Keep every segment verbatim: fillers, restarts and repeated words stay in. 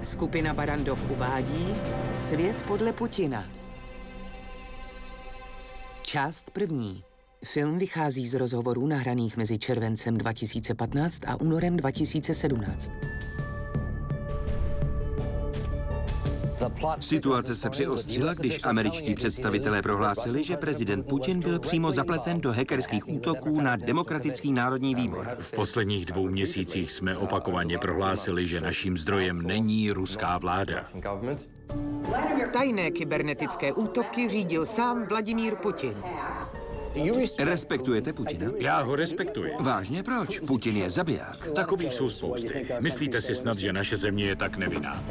Skupina Barrandov uvádí Svět podle Putina. Část první. Film vychází z rozhovorů nahraných mezi červencem dva tisíce patnáct a únorem dva tisíce sedmnáct. Situace se přiostřila, když američtí představitelé prohlásili, že prezident Putin byl přímo zapleten do hackerských útoků na Demokratický národní výbor. V posledních dvou měsících jsme opakovaně prohlásili, že naším zdrojem není ruská vláda. Tajné kybernetické útoky řídil sám Vladimír Putin. Respektujete Putina? Já ho respektuji. Vážně proč? Putin je zabiják. Takových jsou spousty. Myslíte si snad, že naše země je tak nevinná?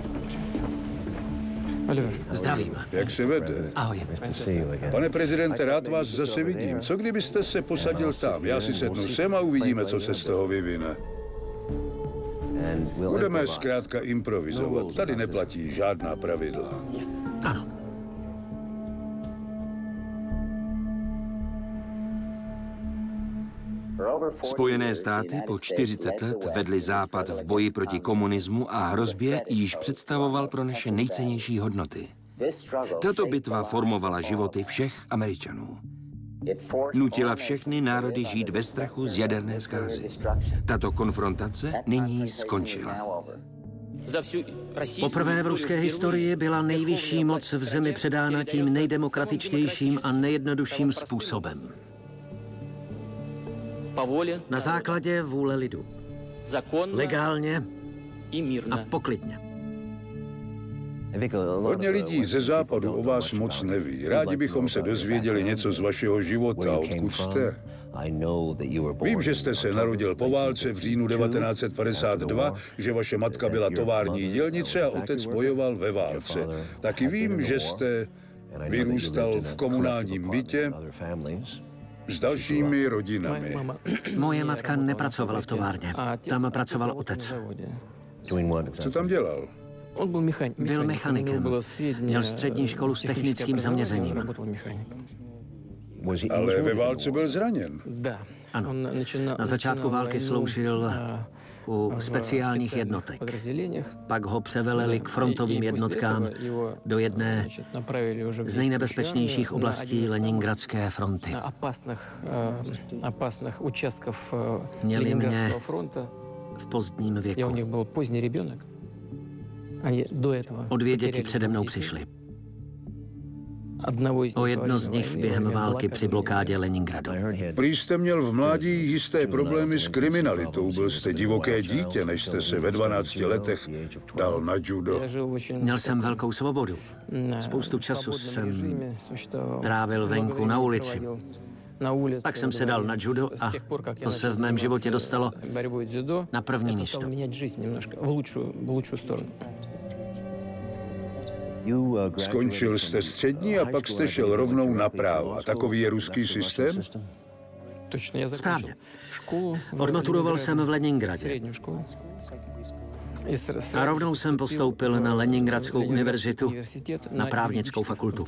Zdravím. Jak se vede? Ahoj. Pane prezidente, rád vás zase vidím. Co kdybyste se posadil tam? Já si sednu sem a uvidíme, co se z toho vyvine. Budeme zkrátka improvizovat. Tady neplatí žádná pravidla. Ano. Spojené státy po čtyřicet let vedly Západ v boji proti komunismu a hrozbě, již představoval pro naše nejcennější hodnoty. Tato bitva formovala životy všech Američanů. Nutila všechny národy žít ve strachu z jaderné zkázy. Tato konfrontace nyní skončila. Poprvé v ruské historii byla nejvyšší moc v zemi předána tím nejdemokratičtějším a nejjednodušším způsobem. Na základě vůle lidu. Legálně a poklidně. Hodně lidí ze západu o vás moc neví. Rádi bychom se dozvěděli něco z vašeho života, odkud jste. Vím, že jste se narodil po válce v říjnu devatenáct set padesát dva, že vaše matka byla tovární dělnice a otec bojoval ve válce. Taky vím, že jste vyrůstal v komunálním bytě s dalšími rodinami. Moje matka nepracovala v továrně. Tam pracoval otec. Co tam dělal? Byl mechanikem. Měl střední školu s technickým zaměřením. Ale ve válce byl zraněn. Ano. Na začátku války sloužil u speciálních jednotek. Pak ho převeleli k frontovým jednotkám do jedné z nejnebezpečnějších oblastí Leningradské fronty. Měli mě v pozdním věku. O dvě děti přede mnou přišly. O jedno z nich během války při blokádě Leningradu. Prý jste měl v mládí jisté problémy s kriminalitou. Byl jste divoké dítě, než jste se ve dvanácti letech dal na judo. Měl jsem velkou svobodu. Spoustu času jsem trávil venku na ulici. Pak jsem se dal na judo a to se v mém životě dostalo na první místo. Skončil jste střední a pak jste šel rovnou na práva. Takový je ruský systém? Správně. Odmaturoval jsem v Leningradě. A rovnou jsem postoupil na Leningradskou univerzitu, na právnickou fakultu.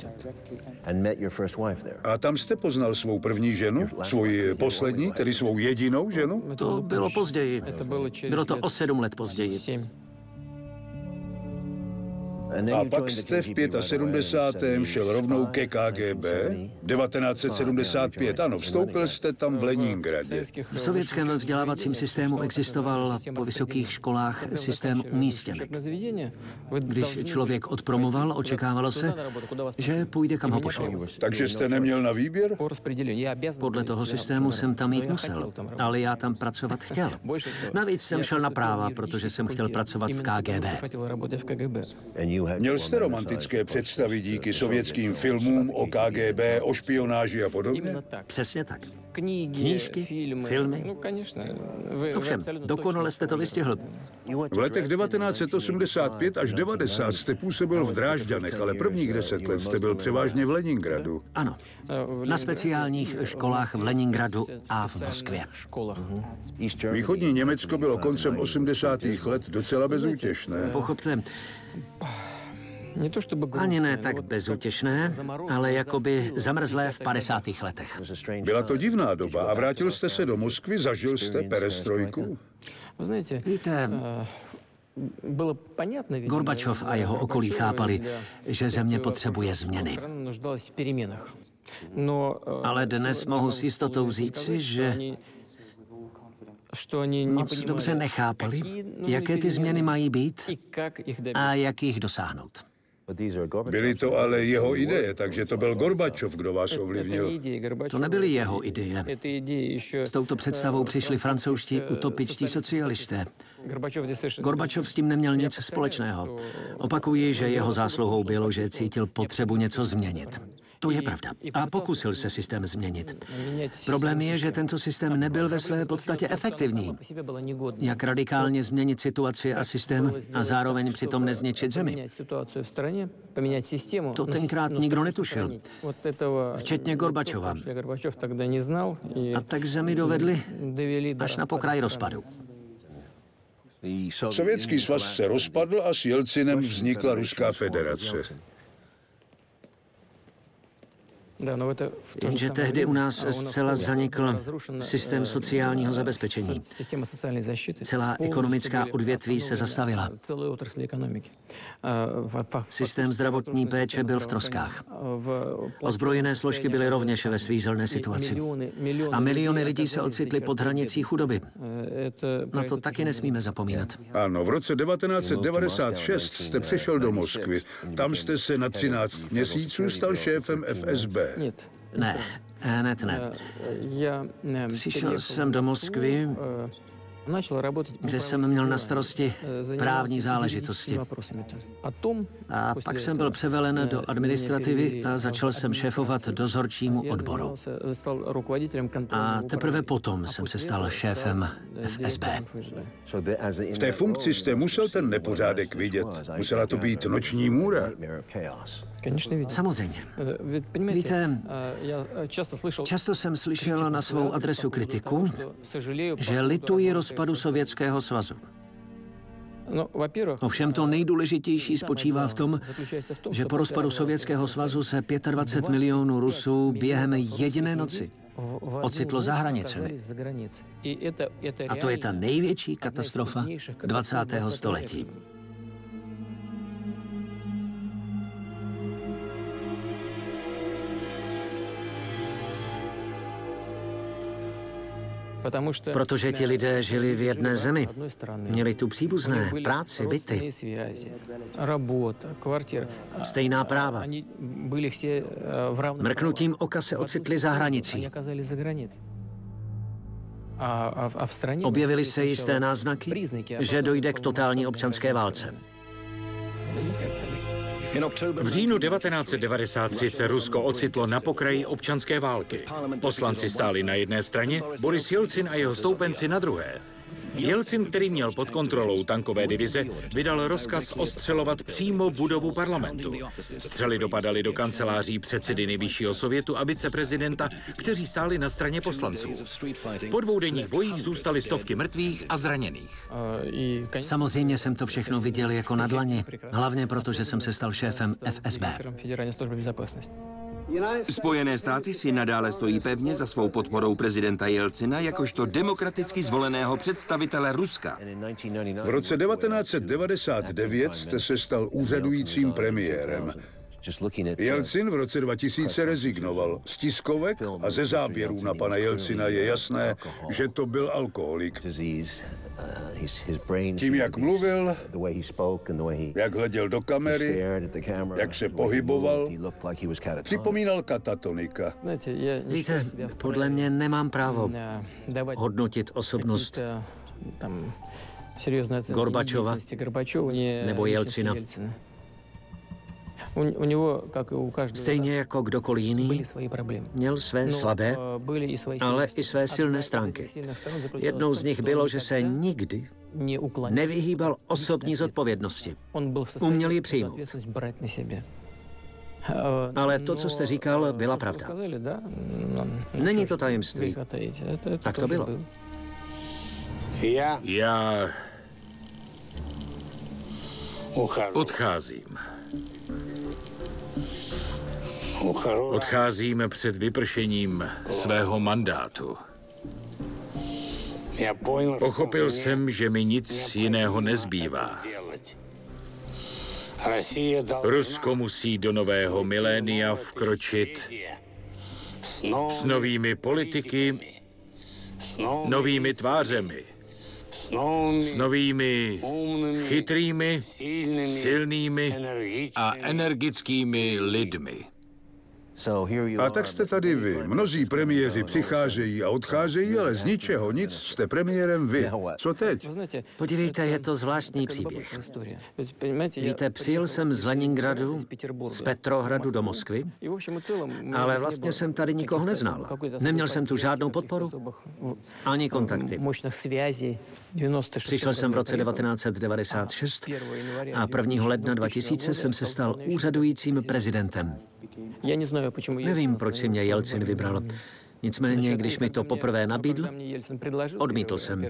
A tam jste poznal svou první ženu? Svoji poslední, tedy svou jedinou ženu? To bylo později. Bylo to o sedm let později. A pak jste v sedmdesátém pátém šel rovnou ke K G B? devatenáct set sedmdesát pět, ano, vstoupil jste tam v Leningradě. V sovětském vzdělávacím systému existoval po vysokých školách systém umístěnek. Když člověk odpromoval, očekávalo se, že půjde, kam ho pošlou. Takže jste neměl na výběr? Podle toho systému jsem tam jít musel, ale já tam pracovat chtěl. Navíc jsem šel na práva, protože jsem chtěl pracovat v K G B. Měl jste romantické představy díky sovětským filmům o K G B, o špionáži a podobně? Přesně tak. Knížky, filmy. Ovšem, dokonale jste to vystihl. V letech devatenáct set osmdesát pět až devadesát jste působil v Drážďanech, ale prvních deset let jste byl převážně v Leningradu. Ano, na speciálních školách v Leningradu a v Moskvě. Východní Německo bylo koncem osmdesátých let docela bezútěšné. Pochopte, ani ne tak bezútěšné, ale jakoby zamrzlé v padesátých letech. Byla to divná doba a vrátil jste se do Moskvy, zažil jste perestrojku? Víte, Gorbačov a jeho okolí chápali, že země potřebuje změny. Ale dnes mohu s jistotou říci, že moc dobře nechápali, jaké ty změny mají být a jak jich dosáhnout. Byly to ale jeho ideje, takže to byl Gorbačov, kdo vás ovlivnil. To nebyly jeho ideje. S touto představou přišli francouzští utopičtí socialisté. Gorbačov s tím neměl nic společného. Opakuji, že jeho zásluhou bylo, že cítil potřebu něco změnit. To je pravda. A pokusil se systém změnit. Problém je, že tento systém nebyl ve své podstatě efektivní. Jak radikálně změnit situaci a systém a zároveň přitom nezničit zemi? To tenkrát nikdo netušil. Včetně Gorbačova. A tak zemi dovedli až na pokraj rozpadu. Sovětský svaz se rozpadl a s Jelcinem vznikla Ruská federace. Jenže tehdy u nás zcela zanikl systém sociálního zabezpečení. Celá ekonomická odvětví se zastavila. Systém zdravotní péče byl v troskách. Ozbrojené složky byly rovněž ve svízelné situaci. A miliony lidí se ocitly pod hranicí chudoby. Na to taky nesmíme zapomínat. Ano, v roce devatenáct set devadesát šest jste přešel do Moskvy. Tam jste se na třináct měsíců stal šéfem F S B. Ne, hned ne. Přišel jsem do Moskvy, kde jsem měl na starosti právní záležitosti. A pak jsem byl převelen do administrativy a začal jsem šéfovat dozorčímu odboru. A teprve potom jsem se stal šéfem F S B. V té funkci jste musel ten nepořádek vidět. Musela to být noční můra. Samozřejmě. Víte, často jsem slyšel na svou adresu kritiku, že lituji rozpadu Sovětského svazu. Ovšem to nejdůležitější spočívá v tom, že po rozpadu Sovětského svazu se dvacet pět milionů Rusů během jediné noci ocitlo za hranicemi. A to je ta největší katastrofa dvacátého století. Protože ti lidé žili v jedné zemi. Měli tu příbuzné, práci, byty. Stejná práva. Mrknutím oka se ocitli za hranicí. Objevily se jisté náznaky, že dojde k totální občanské válce. V říjnu devatenáct set devadesát tři se Rusko ocitlo na pokraji občanské války. Poslanci stáli na jedné straně, Boris Jelcin a jeho stoupenci na druhé. Jelcin, který měl pod kontrolou tankové divize, vydal rozkaz ostřelovat přímo budovu parlamentu. Střely dopadaly do kanceláří předsedy Nejvyššího sovětu a viceprezidenta, kteří stáli na straně poslanců. Po dvoudenních bojích zůstaly stovky mrtvých a zraněných. Samozřejmě jsem to všechno viděl jako na dlani, hlavně proto, že jsem se stal šéfem F S B. Spojené státy si nadále stojí pevně za svou podporou prezidenta Jelcina jakožto demokraticky zvoleného představitele Ruska. V roce devatenáct set devadesát devět jste se stal úřadujícím premiérem. Jelcin v roce dva tisíce rezignoval. Z tiskovek a ze záběrů na pana Jelcina je jasné, že to byl alkoholik. Tím, jak mluvil, jak hleděl do kamery, jak se pohyboval, připomínal katatonika. Víte, podle mě nemám právo hodnotit osobnost Gorbačova nebo Jelcina. Stejně jako kdokoliv jiný, měl své slabé, ale i své silné stránky. Jednou z nich bylo, že se nikdy nevyhýbal osobní zodpovědnosti. Uměl ji přijmout. Ale to, co jste říkal, byla pravda. Není to tajemství. Tak to bylo. Já odcházím. Odcházím před vypršením svého mandátu. Pochopil jsem, že mi nic jiného nezbývá. Rusko musí do nového milénia vkročit s novými politiky, novými tvářemi, s novými chytrými, silnými a energickými lidmi. A tak jste tady vy. Mnozí premiéři přicházejí a odcházejí, ale z ničeho nic jste premiérem vy. Co teď? Podívejte, je to zvláštní příběh. Víte, přijel jsem z Leningradu, z Petrohradu do Moskvy, ale vlastně jsem tady nikoho neznal. Neměl jsem tu žádnou podporu, ani kontakty. Přišel jsem v roce devatenáct set devadesát šest a prvního ledna dva tisíce jsem se stal úřadujícím prezidentem. Nevím, proč si mě Jelcin vybral. Nicméně, když mi to poprvé nabídl, odmítl jsem.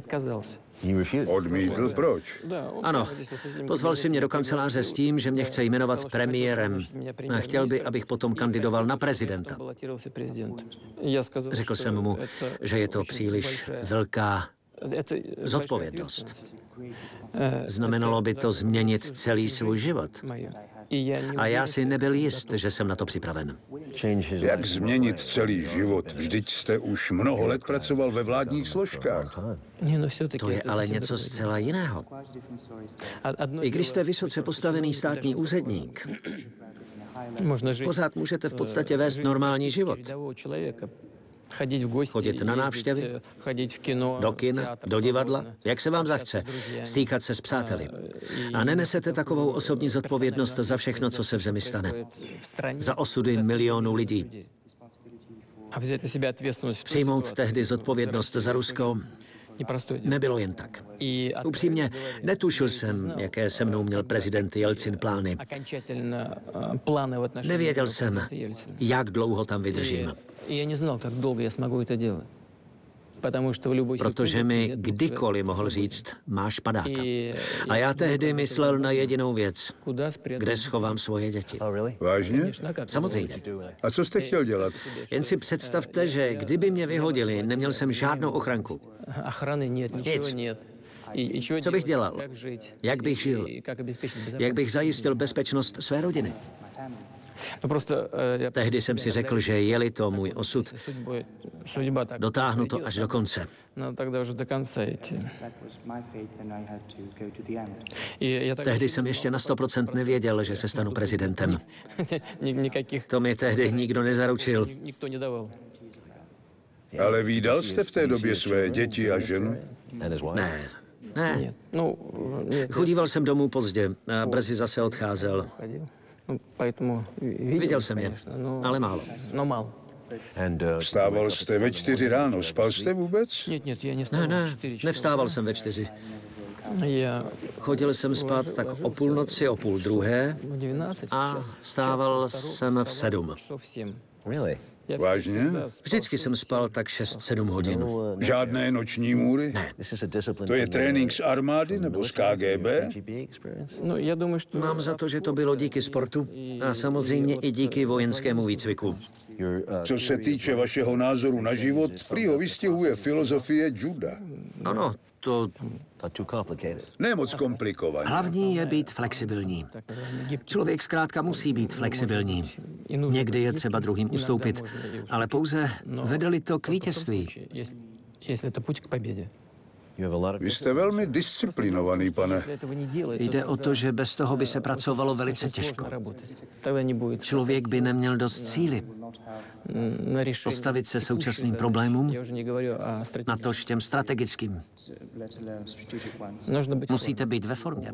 Odmítl? Proč? Ano, pozval si mě do kanceláře s tím, že mě chce jmenovat premiérem a chtěl by, abych potom kandidoval na prezidenta. Řekl jsem mu, že je to příliš velká zodpovědnost. Znamenalo by to změnit celý svůj život. A já si nebyl jist, že jsem na to připraven. Jak změnit celý život? Vždyť jste už mnoho let pracoval ve vládních složkách. To je ale něco zcela jiného. I když jste vysoce postavený státní úředník, pořád můžete v podstatě vést normální život. Chodit na návštěvy, do kina, do divadla, jak se vám zachce, stýkat se s přáteli. A nenesete takovou osobní zodpovědnost za všechno, co se v zemi stane. Za osudy milionů lidí. Přijmout tehdy zodpovědnost za Rusko nebylo jen tak. Upřímně, netušil jsem, jaké se mnou měl prezident Jelcin plány. Nevěděl jsem, jak dlouho tam vydržím. Protože mi kdykoliv mohl říct, máš padáka. A já tehdy myslel na jedinou věc. Kde schovám svoje děti? Vážně? Samozřejmě. A co jste chtěl dělat? Jen si představte, že kdyby mě vyhodili, neměl jsem žádnou ochranku. Nic. Co bych dělal? Jak bych žil? Jak bych zajistil bezpečnost své rodiny? Tehdy jsem si řekl, že je-li to můj osud, dotáhnu to až do konce. Tehdy jsem ještě na sto procent nevěděl, že se stanu prezidentem. To mi tehdy nikdo nezaručil. Ale vídal jste v té době své děti a ženu? Ne, ne. Chodíval jsem domů pozdě a brzy zase odcházel. Viděl jsem je, ale málo. Vstával jste ve čtyři ráno, spal jste vůbec? Ne, ne, nevstával jsem ve čtyři. Chodil jsem spát tak o půlnoci, o půl druhé a vstával jsem v sedm. Vážně? Vždycky jsem spal tak šest sedm hodin. Žádné noční můry? Ne. To je trénink z armády nebo z K G B? Mám za to, že to bylo díky sportu a samozřejmě i díky vojenskému výcviku. Co se týče vašeho názoru na život, prý ho vystihuje filozofie juda. Ano, to... Ne moc komplikovaně. Hlavní je být flexibilní. Člověk zkrátka musí být flexibilní. Někdy je třeba druhým ustoupit, ale pouze vede-li to k vítězství. Vy jste velmi disciplinovaný, pane. Jde o to, že bez toho by se pracovalo velice těžko. Člověk by neměl dost síly postavit se současným problémům, natož těm strategickým. Musíte být ve formě.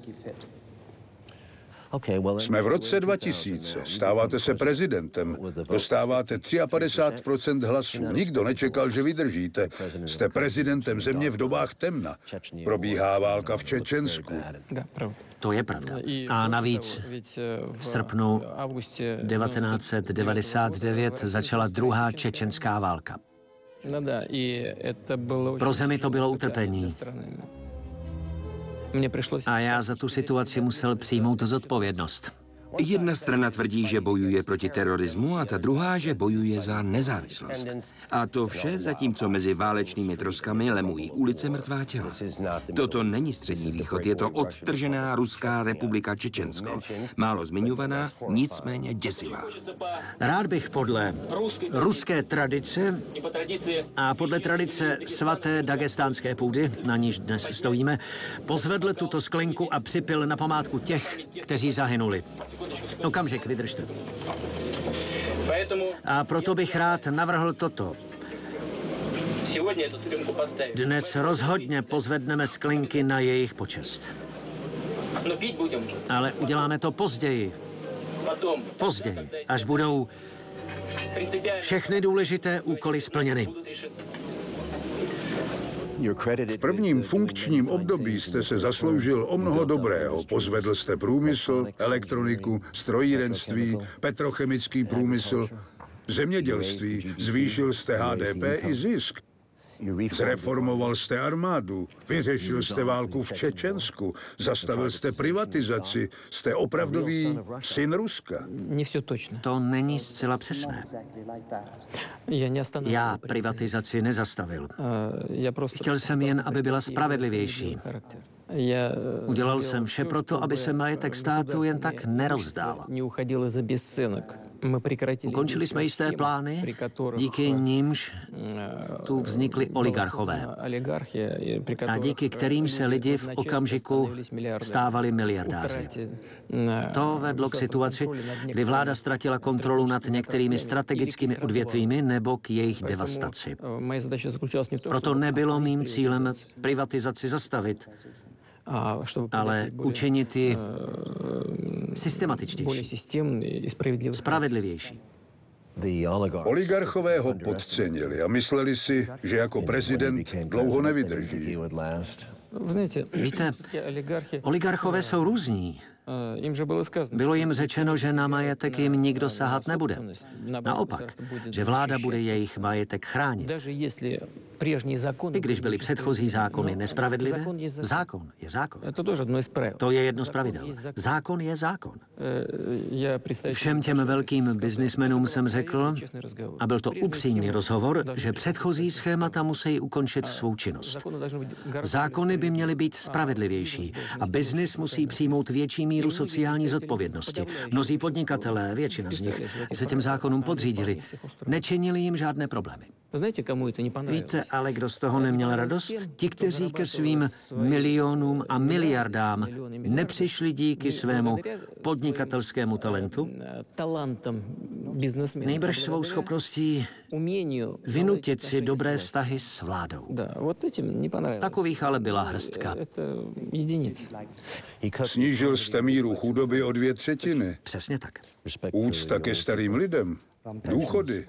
Jsme v roce dva tisíce. Stáváte se prezidentem. Dostáváte padesát tři procent hlasů. Nikdo nečekal, že vydržíte. Jste prezidentem země v dobách temna. Probíhá válka v Čečensku. To je pravda. A navíc v srpnu devatenáct set devadesát devět začala druhá čečenská válka. Pro zemi to bylo utrpení. A já za tu situaci musel přijmout zodpovědnost. Jedna strana tvrdí, že bojuje proti terorismu a ta druhá, že bojuje za nezávislost. A to vše, zatímco mezi válečnými troskami lemují ulice mrtvá těla. Toto není Střední východ, je to odtržená Ruská republika Čečensko. Málo zmiňovaná, nicméně děsivá. Rád bych podle ruské tradice a podle tradice svaté dagestánské půdy, na níž dnes stojíme, pozvedl tuto sklenku a připil na památku těch, kteří zahynuli. Okamžik, vydržte. A proto bych rád navrhl toto. Dnes rozhodně pozvedneme sklenky na jejich počest. Ale uděláme to později. Později, až budou všechny důležité úkoly splněny. V prvním funkčním období jste se zasloužil o mnoho dobrého. Pozvedl jste průmysl, elektroniku, strojírenství, petrochemický průmysl, zemědělství, zvýšil jste H D P i zisk. Zreformoval jste armádu, vyřešil jste válku v Čečensku, zastavil jste privatizaci, jste opravdový syn Ruska. To není zcela přesné. Já privatizaci nezastavil. Chtěl jsem jen, aby byla spravedlivější. Udělal jsem vše proto, aby se majetek státu jen tak nerozdál. Ukončili jsme jisté plány, díky nimž tu vznikly oligarchové. A díky kterým se lidi v okamžiku stávali miliardáři. To vedlo k situaci, kdy vláda ztratila kontrolu nad některými strategickými odvětvími nebo k jejich devastaci. Proto nebylo mým cílem privatizaci zastavit, ale učinit ji systematičtější, spravedlivější. Oligarchové ho podcenili a mysleli si, že jako prezident dlouho nevydrží. Víte, oligarchové jsou různí. Bylo jim řečeno, že na majetek jim nikdo sahat nebude. Naopak, že vláda bude jejich majetek chránit. I když byly předchozí zákony nespravedlivé, zákon je zákon. To je jedno z pravidel. Zákon je zákon. Všem těm velkým biznismenům jsem řekl, a byl to upřímný rozhovor, že předchozí schémata musí ukončit svou činnost. Zákony by měly být spravedlivější a biznis musí přijmout větší míru sociální zodpovědnosti. Mnozí podnikatelé, většina z nich, se těm zákonům podřídili. Nečinili jim žádné problémy. Víte, ale kdo z toho neměl radost? Ti, kteří ke svým milionům a miliardám nepřišli díky svému podnikatelskému talentu, nejbrž svou schopností vynutit si dobré vztahy s vládou. Takových ale byla hrstka. Snížil jste míru chudoby o dvě třetiny. Přesně tak. Úcta ke starým lidem. Důchody.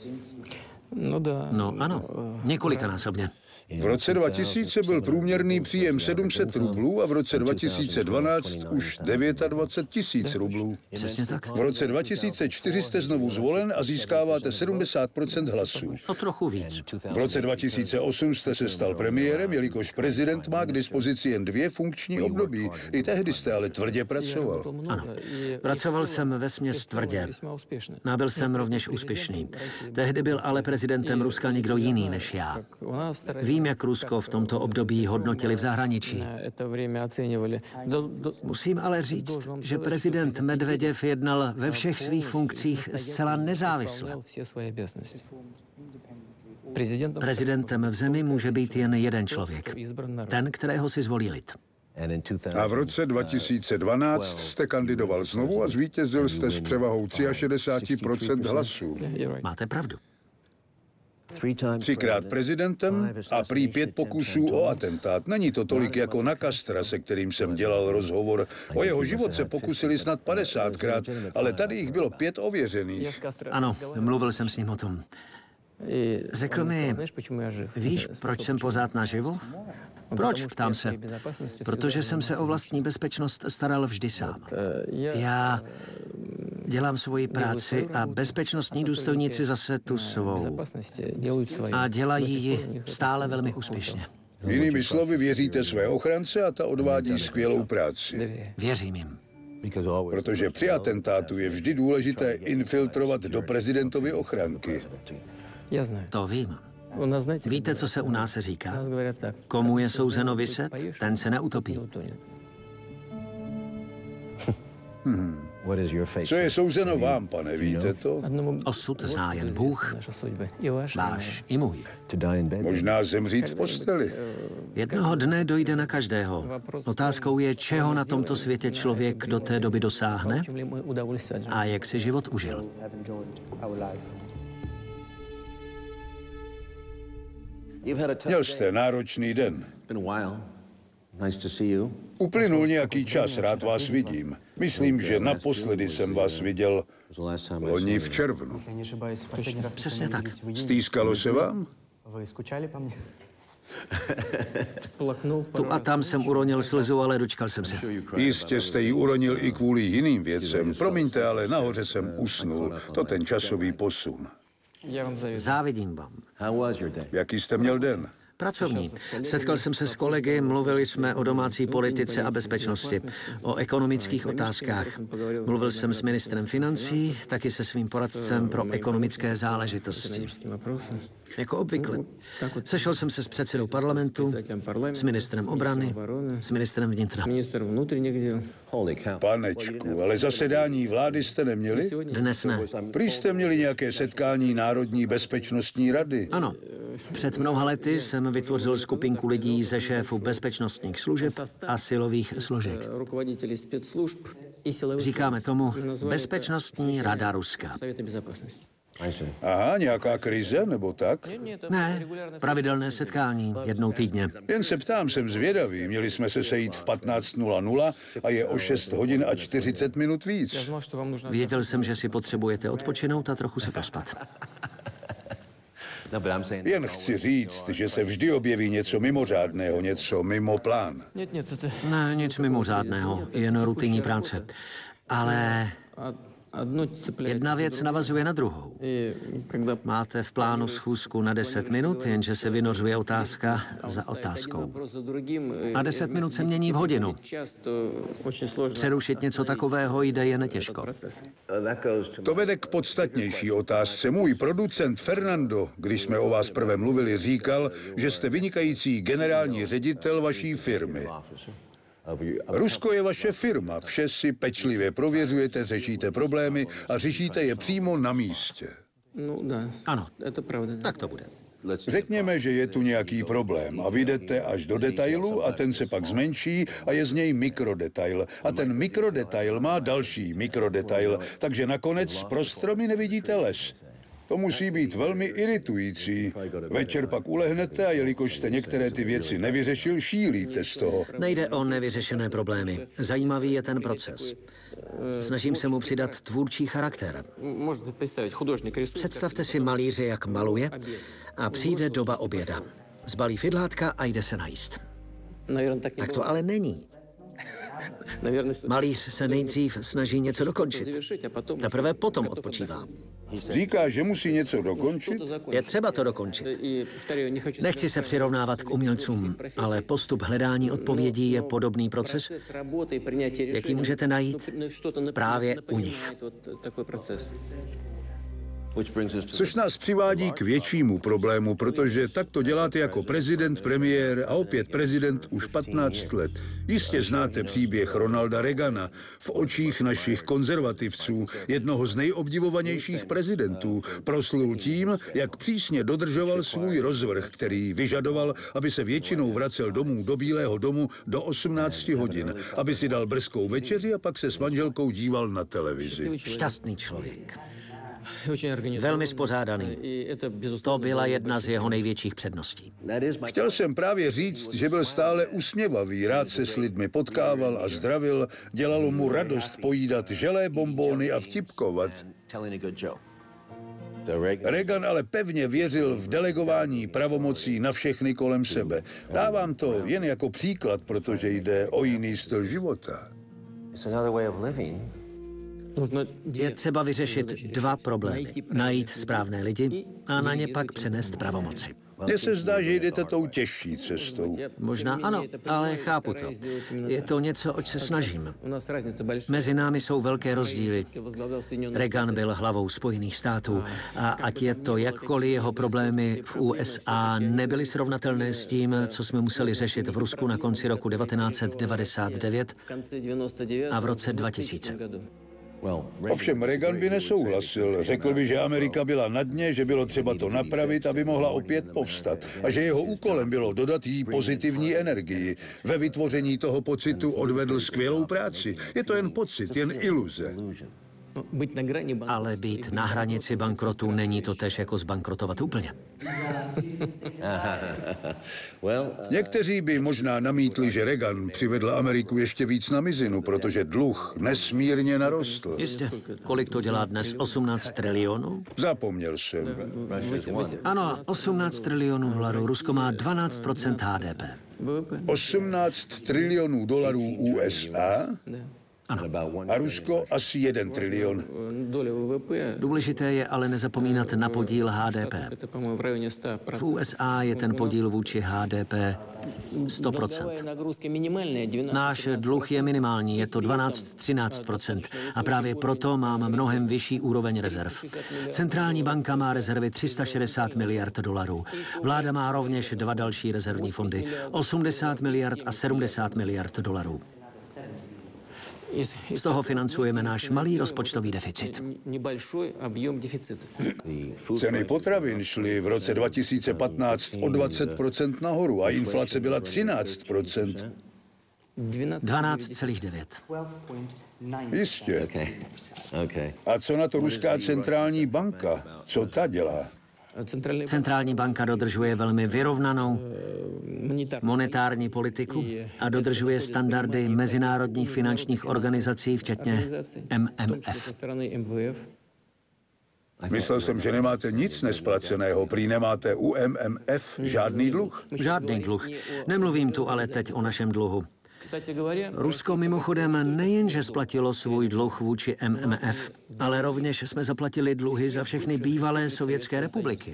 No ano, několikanásobně. V roce dva tisíce byl průměrný příjem sedm set rublů a v roce dva tisíce dvanáct už dvacet devět tisíc rublů. Přesně tak. V roce dva tisíce čtyři jste znovu zvolen a získáváte sedmdesát procent hlasů. O trochu víc. V roce dva tisíce osm jste se stal premiérem, jelikož prezident má k dispozici jen dvě funkční období. I tehdy jste ale tvrdě pracoval. Ano, pracoval jsem vesměs tvrdě. A byl jsem rovněž úspěšný. Tehdy byl ale prezidentem Ruska někdo jiný než já. Vím, jak Rusko v tomto období hodnotili v zahraničí. Musím ale říct, že prezident Medveděv jednal ve všech svých funkcích zcela nezávisle. Prezidentem v zemi může být jen jeden člověk. Ten, kterého si zvolí lid. A v roce dva tisíce dvanáct jste kandidoval znovu a zvítězil jste s převahou šedesát tři procent hlasů. Máte pravdu. Třikrát prezidentem a prý pět pokusů o atentát. Není to tolik jako na Castra, se kterým jsem dělal rozhovor. O jeho život se pokusili snad padesátkrát, ale tady jich bylo pět ověřených. Ano, mluvil jsem s ním o tom. Řekl mi, víš, proč jsem pořád naživu? Proč, ptám se? Protože jsem se o vlastní bezpečnost staral vždy sám. Já dělám svoji práci a bezpečnostní důstojníci zase tu svou. A dělají ji stále velmi úspěšně. Jinými slovy, věříte své ochrance a ta odvádí skvělou práci. Věřím jim. Protože při atentátu je vždy důležité infiltrovat do prezidentovy ochranky. To vím. Víte, co se u nás říká? Komu je souzeno viset, ten se neutopí. Hmm. Co je souzeno vám, pane, víte to? Osud zájen Bůh, váš i můj. Možná zemřít v posteli. Jednoho dne dojde na každého. Otázkou je, čeho na tomto světě člověk do té doby dosáhne a jak si život užil. Měl jste náročný den. Uplynul nějaký čas, rád vás vidím. Myslím, že naposledy jsem vás viděl loni v červnu. Přesně tak. Stýskalo se vám? Tu a tam jsem uronil slzu, ale dočkal jsem se. Jistě jste ji uronil i kvůli jiným věcem. Promiňte, ale nahoře jsem usnul. To ten časový posun. Závidím vám. Jaký jste měl den? Pracovní. Setkal jsem se s kolegy, mluvili jsme o domácí politice a bezpečnosti, o ekonomických otázkách. Mluvil jsem s ministrem financí, taky se svým poradcem pro ekonomické záležitosti. Jako obvykle. Sešel jsem se s předsedou parlamentu, s ministrem obrany, s ministrem vnitra. Panečku, ale zasedání vlády jste neměli? Dnes ne. Prý jste měli nějaké setkání Národní bezpečnostní rady? Ano. Před mnoha lety jsem vytvořil skupinku lidí ze šéfů bezpečnostních služeb a silových složek. Říkáme tomu Bezpečnostní rada Ruska. Aha, nějaká krize, nebo tak? Ne, pravidelné setkání, jednou týdně. Jen se ptám, jsem zvědavý. Měli jsme se sejít v patnáct nula nula a je o šest hodin a čtyřicet minut víc. Věděl jsem, že si potřebujete odpočinout a trochu se prospat. Jen chci říct, že se vždy objeví něco mimořádného, něco mimo plán. Ne, nic mimořádného, jen rutinní práce. Ale jedna věc navazuje na druhou. Máte v plánu schůzku na deset minut, jenže se vynořuje otázka za otázkou. A deset minut se mění v hodinu. Přerušit něco takového jde jen těžko. To vede k podstatnější otázce. Můj producent Fernando, když jsme o vás prvé mluvili, říkal, že jste vynikající generální ředitel vaší firmy. Rusko je vaše firma, vše si pečlivě prověřujete, řešíte problémy a řešíte je přímo na místě. Ano, tak to bude. Řekněme, že je tu nějaký problém a vy jdete až do detailu a ten se pak zmenší a je z něj mikrodetail. A ten mikrodetail má další mikrodetail, takže nakonec pro stromy nevidíte les. To musí být velmi iritující. Večer pak ulehnete a jelikož jste některé ty věci nevyřešil, šílíte z toho. Nejde o nevyřešené problémy. Zajímavý je ten proces. Snažím se mu přidat tvůrčí charakter. Představte si malíře, jak maluje, a přijde doba oběda. Zbalí fidlátka a jde se najíst. Tak to ale není. Malíř se nejdřív snaží něco dokončit. Teprve potom odpočívá. Říká, že musí něco dokončit? Je třeba to dokončit. Nechci se přirovnávat k umělcům, ale postup hledání odpovědí je podobný proces, jaký můžete najít právě u nich. Což nás přivádí k většímu problému, protože tak to děláte jako prezident, premiér a opět prezident už patnáct let. Jistě znáte příběh Ronalda Reagana. V očích našich konzervativců, jednoho z nejobdivovanějších prezidentů, proslul tím, jak přísně dodržoval svůj rozvrh, který vyžadoval, aby se většinou vracel domů do Bílého domu do osmnácti hodin, aby si dal brzkou večeři a pak se s manželkou díval na televizi. Šťastný člověk. Velmi spořádaný. To byla jedna z jeho největších předností. Chtěl jsem právě říct, že byl stále usměvavý, rád se s lidmi potkával a zdravil, dělalo mu radost pojídat želé bonbóny a vtipkovat. Reagan ale pevně věřil v delegování pravomocí na všechny kolem sebe. Dávám to jen jako příklad, protože jde o jiný styl života. Je třeba vyřešit dva problémy. Najít správné lidi a na ně pak přenést pravomoci. Mně se zdá, že jdete tou těžší cestou. Možná ano, ale chápu to. Je to něco, oč se snažím. Mezi námi jsou velké rozdíly. Reagan byl hlavou Spojených států a ať je to jakkoliv, jeho problémy v U S A nebyly srovnatelné s tím, co jsme museli řešit v Rusku na konci roku devatenáct set devadesát devět a v roce dva tisíce. Ovšem Reagan by nesouhlasil. Řekl by, že Amerika byla na dně, že bylo třeba to napravit, aby mohla opět povstat. A že jeho úkolem bylo dodat jí pozitivní energii. Ve vytvoření toho pocitu odvedl skvělou práci. Je to jen pocit, jen iluze. Ale být na hranici bankrotu není to též jako zbankrotovat úplně. Někteří by možná namítli, že Reagan přivedl Ameriku ještě víc na mizinu, protože dluh nesmírně narostl. Jistě. Kolik to dělá dnes? osmnáct trilionů? Zapomněl jsem. Ano, osmnáct trilionů dolarů. Rusko má dvanáct procent H D P. osmnáct trilionů dolarů U S A? Ano. A Rusko asi jeden trilion. Důležité je ale nezapomínat na podíl H D P. V U S A je ten podíl vůči H D P sto procent. Náš dluh je minimální, je to dvanáct až třináct procent. A právě proto mám mnohem vyšší úroveň rezerv. Centrální banka má rezervy tři sta šedesát miliard dolarů. Vláda má rovněž dva další rezervní fondy. osmdesát miliard a sedmdesát miliard dolarů. Z toho financujeme náš malý rozpočtový deficit. Ceny potravin šly v roce dva tisíce patnáct o dvacet procent nahoru a inflace byla třináct procent. dvanáct celá devět. Jistě. A co na to ruská centrální banka? Co ta dělá? Centrální banka dodržuje velmi vyrovnanou monetární politiku a dodržuje standardy mezinárodních finančních organizací, včetně M M F. Myslel jsem, že nemáte nic nesplaceného, prý nemáte u M M F žádný dluh. Žádný dluh. Nemluvím tu ale teď o našem dluhu. Rusko mimochodem nejenže splatilo svůj dluh vůči M M F, ale rovněž jsme zaplatili dluhy za všechny bývalé sovětské republiky.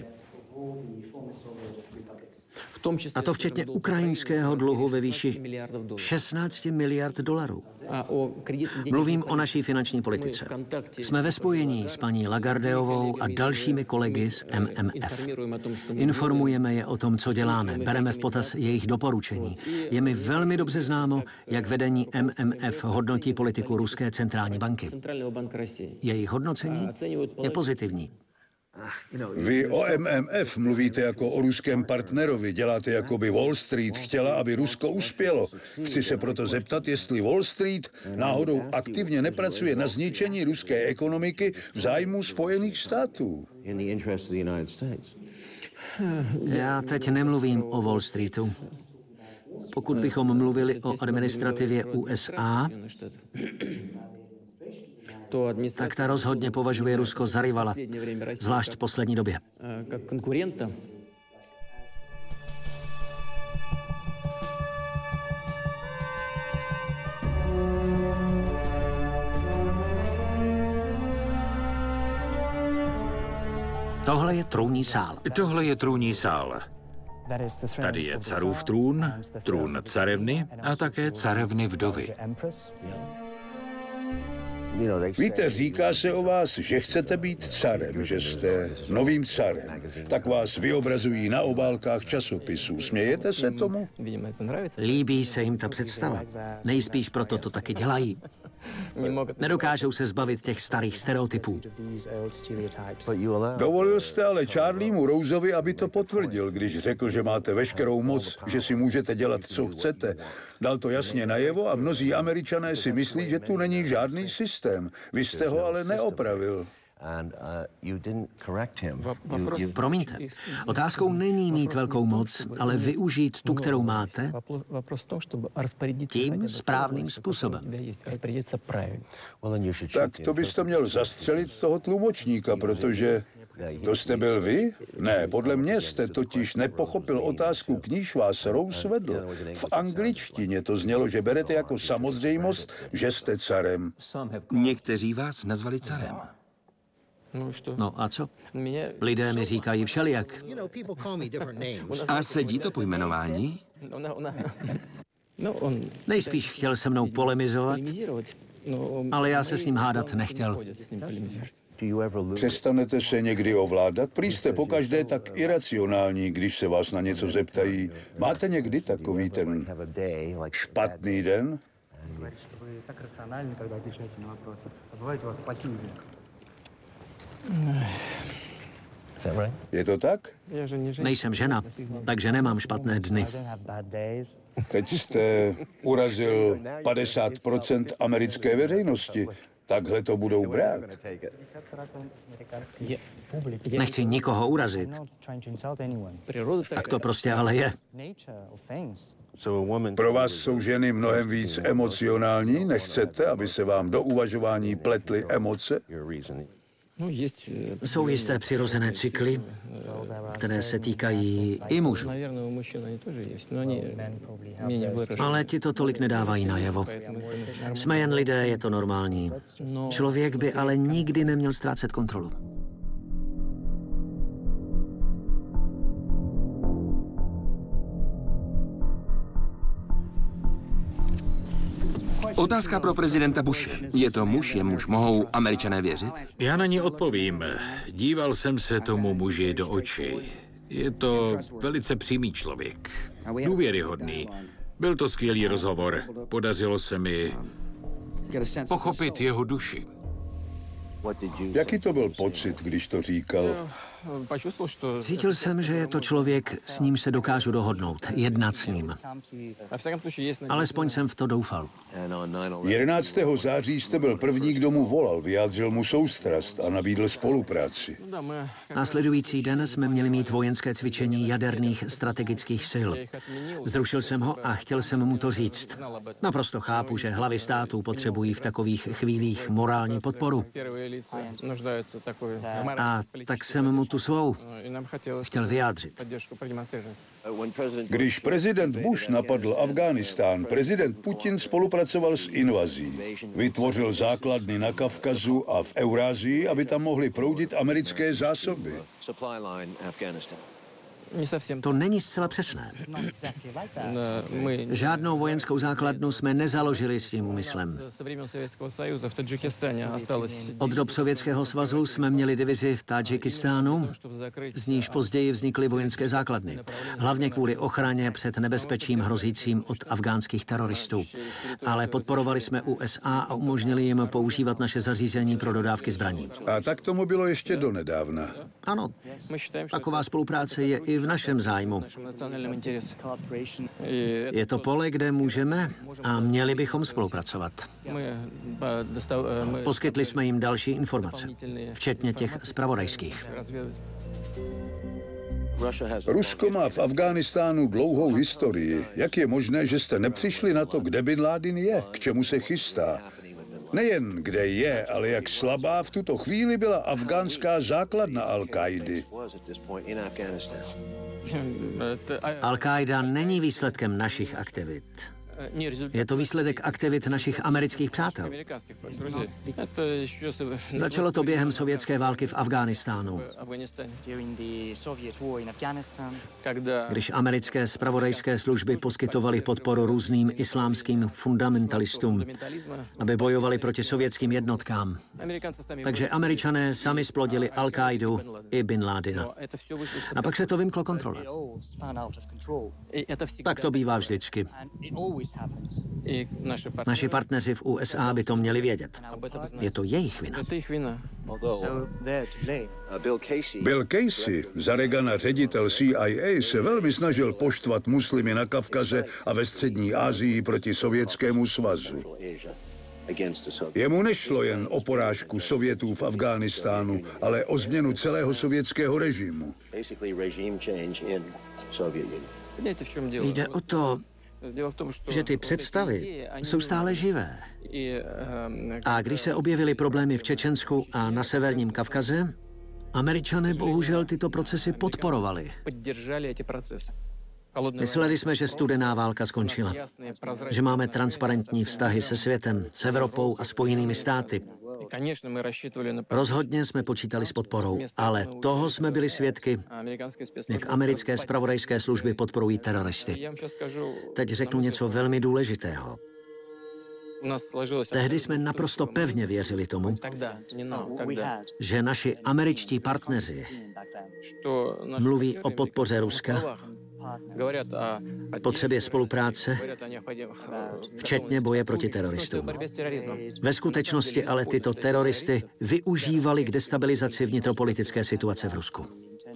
A to včetně ukrajinského dluhu ve výši šestnáct miliard dolarů. Mluvím o naší finanční politice. Jsme ve spojení s paní Lagardeovou a dalšími kolegy z M M F. Informujeme je o tom, co děláme. Bereme v potaz jejich doporučení. Je mi velmi dobře známo, jak vedení M M F hodnotí politiku Ruské centrální banky. Jejich hodnocení je pozitivní. Vy o M M F mluvíte jako o ruském partnerovi, děláte jako by Wall Street chtěla, aby Rusko uspělo. Chci se proto zeptat, jestli Wall Street náhodou aktivně nepracuje na zničení ruské ekonomiky v zájmu Spojených států. Já teď nemluvím o Wall Streetu. Pokud bychom mluvili o administrativě U S A, tak ta rozhodně považuje Rusko za rivala, zvlášť v poslední době. Tohle je trůnní sál. Tohle je trůnní sál. Tady je carův trůn, trůn carevny a také carevny vdovy. Víte, říká se o vás, že chcete být carem, že jste novým carem. Tak vás vyobrazují na obálkách časopisů. Smějete se tomu? Líbí se jim ta představa. Nejspíš proto to taky dělají. Nedokážou se zbavit těch starých stereotypů. Dovolil jste ale Charliemu Roseovi, aby to potvrdil, když řekl, že máte veškerou moc, že si můžete dělat, co chcete. Dal to jasně najevo a mnozí Američané si myslí, že tu není žádný systém. Vy jste ho ale neopravil. Promiňte, otázkou není mít velkou moc, ale využít tu, kterou máte, tím správným způsobem. Tak to byste měl zastřelit toho tlumočníka, protože to jste byl vy? Ne, podle mě jste totiž nepochopil otázku, k níž vás Rose vedl. V angličtině to znělo, že berete jako samozřejmost, že jste carem. Někteří vás nazvali carem. No a co? Lidé mi říkají všelijak. A sedí to pojmenování? Nejspíš chtěl se mnou polemizovat, ale já se s ním hádat nechtěl. Přestanete se někdy ovládat? Prý jste pokaždé tak iracionální, když se vás na něco zeptají. Máte někdy takový ten špatný den? Je to tak? Nejsem žena, takže nemám špatné dny. Teď jste urazil padesát procent americké veřejnosti. Takhle to budou brát. Nechci nikoho urazit. Tak to prostě ale je. Pro vás jsou ženy mnohem víc emocionální? Nechcete, aby se vám do uvažování pletly emoce? Jsou jisté přirozené cykly, které se týkají i mužů. Ale ti to tolik nedávají najevo. Jsme jen lidé, je to normální. Člověk by ale nikdy neměl ztrácet kontrolu. Otázka pro prezidenta Bushe. Je to muž, jemuž mohou Američané věřit? Já na ní odpovím. Díval jsem se tomu muži do očí. Je to velice přímý člověk. Důvěryhodný. Byl to skvělý rozhovor. Podařilo se mi pochopit jeho duši. Jaký to byl pocit, když to říkal? Cítil jsem, že je to člověk, s ním se dokážu dohodnout, jednat s ním. Alespoň jsem v to doufal. jedenáctého září jste byl první, kdo mu volal, vyjádřil mu soustrast a nabídl spolupráci. Následující den jsme měli mít vojenské cvičení jaderných strategických sil. Zrušil jsem ho a chtěl jsem mu to říct. Naprosto chápu, že hlavy států potřebují v takových chvílích morální podporu. A tak jsem mu tu svou chtěl vyjádřit. Když prezident Bush napadl Afghánistán, prezident Putin spolupracoval s invazí. Vytvořil základny na Kavkazu a v Eurázii, aby tam mohly proudit americké zásoby. To není zcela přesné. Žádnou vojenskou základnu jsme nezaložili s tím úmyslem. Od dob Sovětského svazu jsme měli divizi v Tadžikistánu, z níž později vznikly vojenské základny. Hlavně kvůli ochraně před nebezpečím hrozícím od afgánských teroristů. Ale podporovali jsme U S A a umožnili jim používat naše zařízení pro dodávky zbraní. A tak tomu bylo ještě donedávna. Ano, taková spolupráce je i v našem zájmu. Je to pole, kde můžeme a měli bychom spolupracovat. Poskytli jsme jim další informace, včetně těch zpravodajských. Rusko má v Afghánistánu dlouhou historii. Jak je možné, že jste nepřišli na to, kde Bin Laden je, k čemu se chystá? Nejen kde je, ale jak slabá v tuto chvíli byla afgánská základna Al-Káidy. Al-Káida není výsledkem našich aktivit. Je to výsledek aktivit našich amerických přátel. Začalo to během sovětské války v Afghánistánu. Když americké zpravodajské služby poskytovaly podporu různým islámským fundamentalistům, aby bojovali proti sovětským jednotkám. Takže Američané sami splodili Al-Káidu i Bin Ládena. A pak se to vymklo kontrole. Tak to bývá vždycky. Naši partneři v U S A by to měli vědět. Je to jejich vina. Bill Casey, za Reagana ředitel C I A, se velmi snažil poštvat muslimy na Kavkaze a ve střední Asii proti Sovětskému svazu. Jemu nešlo jen o porážku Sovětů v Afghánistánu, ale o změnu celého sovětského režimu. Jde o to, že ty představy jsou stále živé. A když se objevily problémy v Čečensku a na severním Kavkaze, Američané bohužel tyto procesy podporovali. Mysleli jsme, že studená válka skončila, že máme transparentní vztahy se světem, s Evropou a Spojenými státy. Rozhodně jsme počítali s podporou, ale toho jsme byli svědky, jak americké zpravodajské služby podporují teroristy. Teď řeknu něco velmi důležitého. Tehdy jsme naprosto pevně věřili tomu, že naši američtí partneři mluví o podpoře Ruska, potřebě spolupráce, včetně boje proti teroristům. Ve skutečnosti ale tyto teroristy využívali k destabilizaci vnitropolitické situace v Rusku.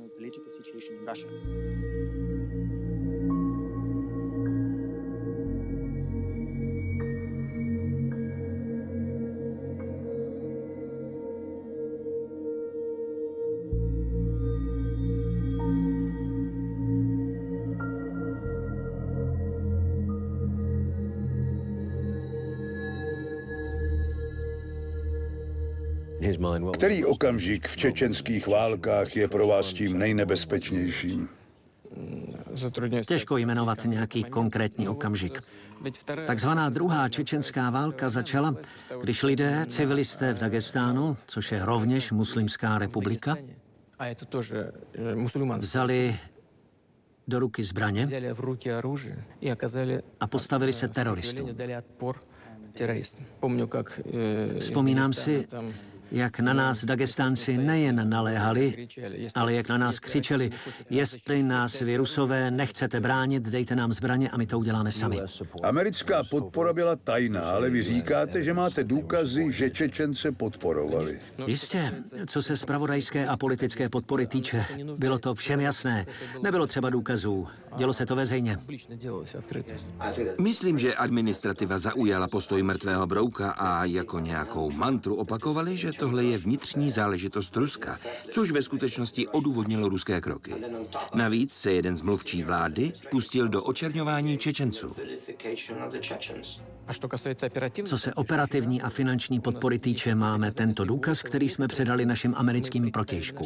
Který okamžik v čečenských válkách je pro vás tím nejnebezpečnějším? Těžko jmenovat nějaký konkrétní okamžik. Takzvaná druhá čečenská válka začala, když lidé, civilisté v Dagestánu, což je rovněž muslimská republika, vzali do ruky zbraně a postavili se teroristům. Vzpomínám si, jak na nás Dagestánci nejen naléhali, ale jak na nás křičeli, jestli nás vy Rusové nechcete bránit, dejte nám zbraně a my to uděláme sami. Americká podpora byla tajná, ale vy říkáte, že máte důkazy, že Čečence podporovali. Jistě, co se zpravodajské a politické podpory týče, bylo to všem jasné. Nebylo třeba důkazů, dělo se to veřejně. Myslím, že administrativa zaujala postoj mrtvého brouka a jako nějakou mantru opakovali, že tohle je vnitřní záležitost Ruska, což ve skutečnosti odůvodnilo ruské kroky. Navíc se jeden z mluvčí vlády pustil do očerňování Čečenců. Co se operativní a finanční podpory týče, máme tento důkaz, který jsme předali našim americkým protějškům.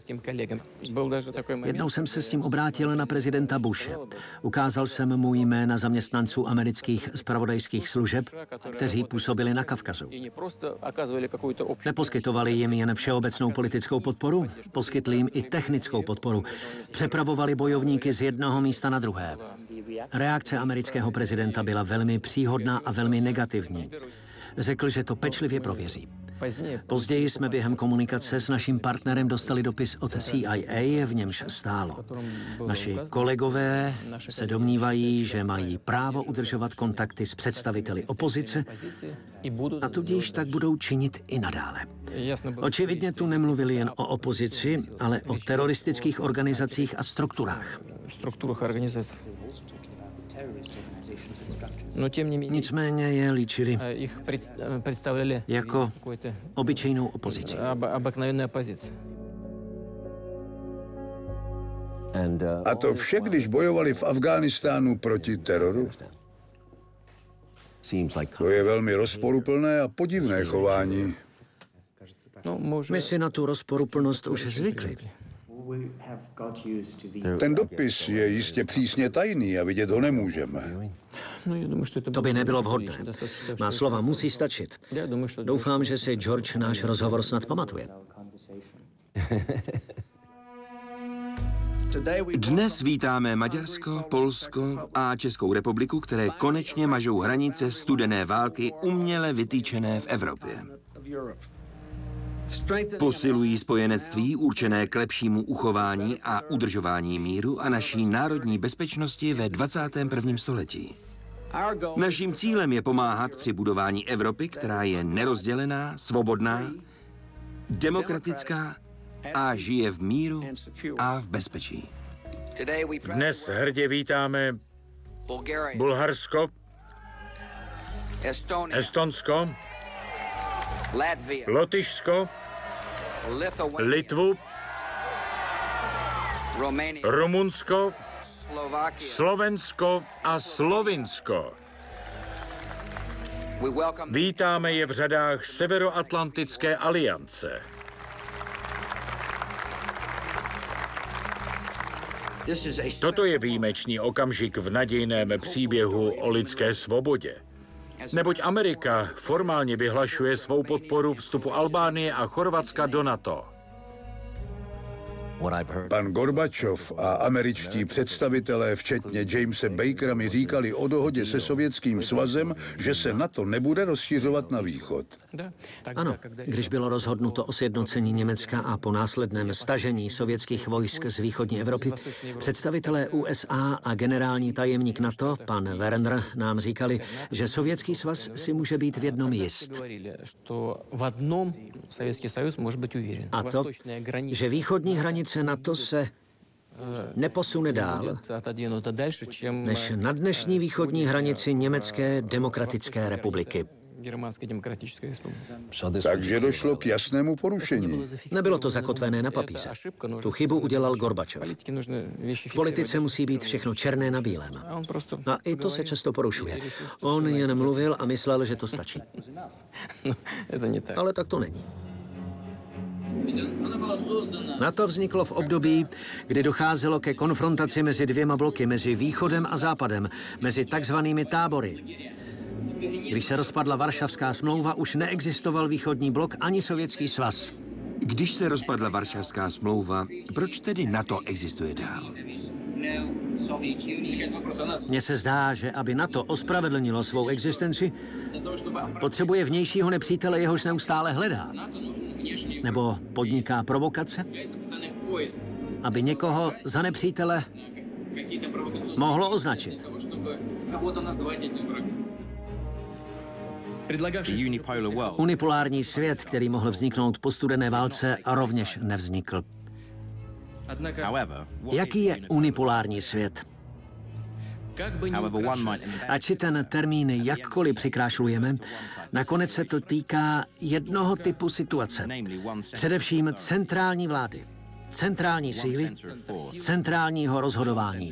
Jednou jsem se s tím obrátil na prezidenta Bushe. Ukázal jsem mu jména zaměstnanců amerických zpravodajských služeb, kteří působili na Kavkazu. Neposkytovali jim jen všeobecnou politickou podporu, poskytli jim i technickou podporu. Přepravovali bojovníky z jednoho místa na druhé. Reakce amerického prezidenta byla velmi příhodná a velmi negativní. Řekl, že to pečlivě prověří. Později jsme během komunikace s naším partnerem dostali dopis od C I A, v němž stálo: naši kolegové se domnívají, že mají právo udržovat kontakty s představiteli opozice a tudíž tak budou činit i nadále. Očividně tu nemluvili jen o opozici, ale o teroristických organizacích a strukturách. Nicméně je líčili jako obyčejnou opozici. A to vše, když bojovali v Afghánistánu proti teroru? To je velmi rozporuplné a podivné chování. My si na tu rozporuplnost už zvykli. Ten dopis je jistě přísně tajný a vidět ho nemůžeme. To by nebylo vhodné. Má slova musí stačit. Doufám, že si George náš rozhovor snad pamatuje. Dnes vítáme Maďarsko, Polsko a Českou republiku, které konečně mažou hranice studené války uměle vytýčené v Evropě. Posilují spojenectví určené k lepšímu uchování a udržování míru a naší národní bezpečnosti ve dvacátém prvním století. Naším cílem je pomáhat při budování Evropy, která je nerozdělená, svobodná, demokratická a žije v míru a v bezpečí. Dnes hrdě vítáme Bulharsko, Estonsko, Lotyšsko, Litvu, Rumunsko, Slovensko a Slovinsko. Vítáme je v řadách Severoatlantické aliance. Toto je výjimečný okamžik v nadějném příběhu o lidské svobodě. Neboť Amerika formálně vyhlašuje svou podporu vstupu Albánie a Chorvatska do NATO. Pan Gorbačov a američtí představitelé, včetně Jamese Bakera, mi říkali o dohodě se Sovětským svazem, že se NATO nebude rozšiřovat na východ. Ano, když bylo rozhodnuto o sjednocení Německa a po následném stažení sovětských vojsk z východní Evropy, představitelé U S A a generální tajemník NATO, pan Werner, nám říkali, že Sovětský svaz si může být v jednom jist. A to, že východní hranice NATO se neposune dál, než na dnešní východní hranici Německé demokratické republiky. Takže došlo k jasnému porušení. Nebylo to zakotvené na papíře. Tu chybu udělal Gorbačov. V politice musí být všechno černé na bílém. A i to se často porušuje. On jen mluvil a myslel, že to stačí. Ale tak to není. NATO vzniklo v období, kdy docházelo ke konfrontaci mezi dvěma bloky, mezi východem a západem, mezi takzvanými tábory. Když se rozpadla Varšavská smlouva, už neexistoval východní blok ani Sovětský svaz. Když se rozpadla Varšavská smlouva, proč tedy NATO existuje dál? Mně se zdá, že aby NATO ospravedlnilo svou existenci, potřebuje vnějšího nepřítele, jehož neustále hledá. Nebo podniká provokace, aby někoho za nepřítele mohlo označit. Unipolární svět, který mohl vzniknout po studené válce, rovněž nevznikl. Jaký je unipolární svět? Ať si ten termín jakkoliv přikrášlujeme, nakonec se to týká jednoho typu situace. Především centrální vlády, centrální síly, centrálního rozhodování.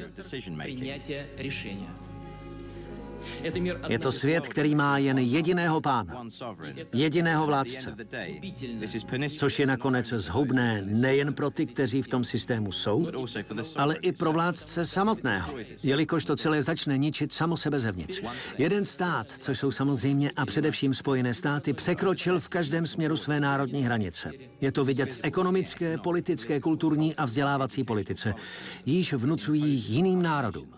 Je to svět, který má jen jediného pána, jediného vládce, což je nakonec zhoubné nejen pro ty, kteří v tom systému jsou, ale i pro vládce samotného, jelikož to celé začne ničit samo sebe zevnitř. Jeden stát, což jsou samozřejmě a především Spojené státy, překročil v každém směru své národní hranice. Je to vidět v ekonomické, politické, kulturní a vzdělávací politice. Již vnucují jiným národům.